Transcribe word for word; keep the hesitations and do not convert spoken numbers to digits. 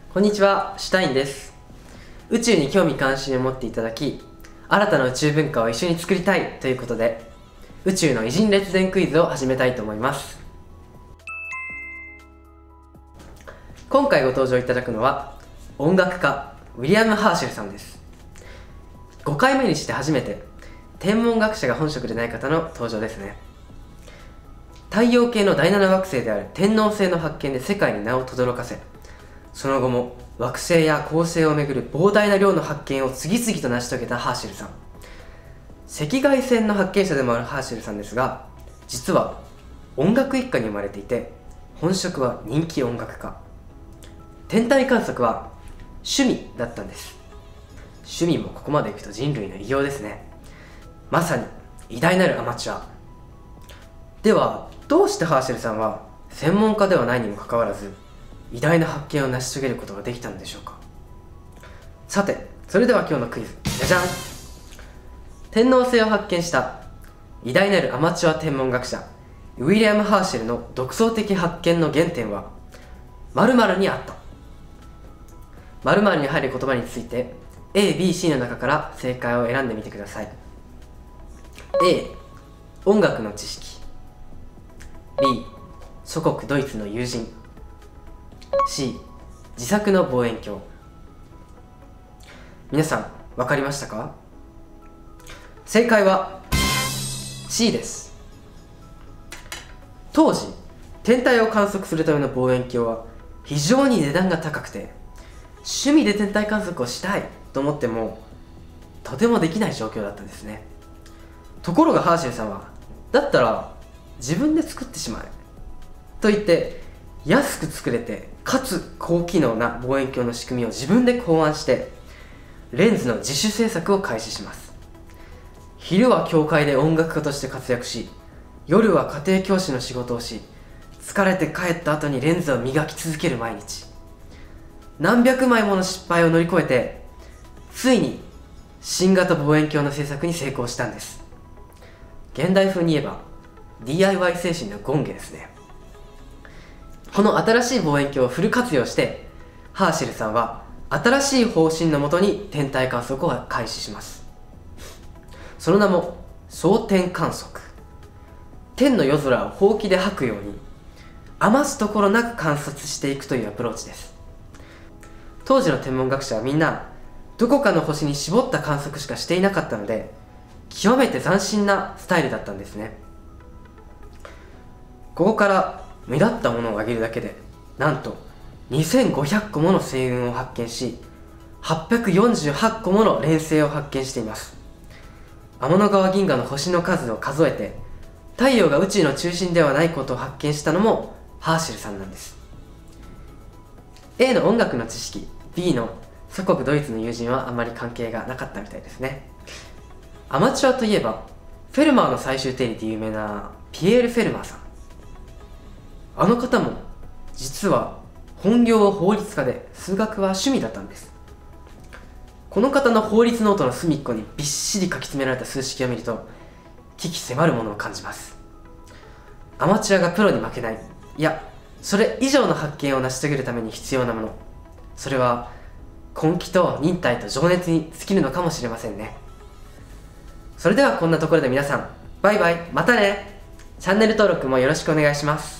こんにちは、シュタインです。宇宙に興味関心を持っていただき、新たな宇宙文化を一緒に作りたいということで、宇宙の偉人列伝クイズを始めたいと思います。今回ご登場いただくのは音楽家ウィリアム・ハーシェルさんです。ごかいめにして初めて天文学者が本職でない方の登場ですね。太陽系のだいなな惑星である天王星の発見で世界に名を轟かせ、その後も惑星や恒星をめぐる膨大な量の発見を次々と成し遂げたハーシェルさん。赤外線の発見者でもあるハーシェルさんですが、実は音楽一家に生まれていて、本職は人気音楽家。天体観測は趣味だったんです。趣味もここまでいくと人類の偉業ですね。まさに偉大なるアマチュア。ではどうしてハーシェルさんは専門家ではないにもかかわらず偉大な発見を成し遂げることができたのでしょうか。さて、それでは今日のクイズ、じゃじゃん。天王星を発見した偉大なるアマチュア天文学者ウィリアム・ハーシェルの独創的発見の原点は〇〇にあった。〇〇に入る言葉について エービーシー の中から正解を選んでみてください。 A、 音楽の知識。 B、 祖国ドイツの友人。 C、 自作の望遠鏡。皆さん分かりましたか？正解は C です。当時天体を観測するための望遠鏡は非常に値段が高くて、趣味で天体観測をしたいと思ってもとてもできない状況だったんですね。ところがハーシェルさんは、だったら自分で作ってしまえと言って、安く作れてかつ高機能な望遠鏡の仕組みを自分で考案してレンズの自主制作を開始します。昼は教会で音楽家として活躍し、夜は家庭教師の仕事をし、疲れて帰った後にレンズを磨き続ける毎日。何百枚もの失敗を乗り越えて、ついに新型望遠鏡の製作に成功したんです。現代風に言えば ディーアイワイ 精神の権化ですね。この新しい望遠鏡をフル活用して、ハーシェルさんは新しい方針のもとに天体観測を開始します。その名も総天観測。天の夜空をほうきで吐くように余すところなく観察していくというアプローチです。当時の天文学者はみんなどこかの星に絞った観測しかしていなかったので、極めて斬新なスタイルだったんですね。ここから目立ったものを挙げるだけで、なんとにせんごひゃくこもの星雲を発見し、はっぴゃくよんじゅうはちこもの連星を発見しています。天の川銀河の星の数を数えて、太陽が宇宙の中心ではないことを発見したのもハーシェルさんなんです。 A の音楽の知識、 B の祖国ドイツの友人はあまり関係がなかったみたいですね。アマチュアといえばフェルマーの最終定理で有名なピエール・フェルマーさん。あの方も実は本業は法律家で数学は趣味だったんです。この方の法律ノートの隅っこにびっしり書き詰められた数式を見ると鬼気迫るものを感じます。アマチュアがプロに負けない、いやそれ以上の発見を成し遂げるために必要なもの、それは根気と忍耐と情熱に尽きるのかもしれませんね。それではこんなところで皆さん、バイバイ、またね。チャンネル登録もよろしくお願いします。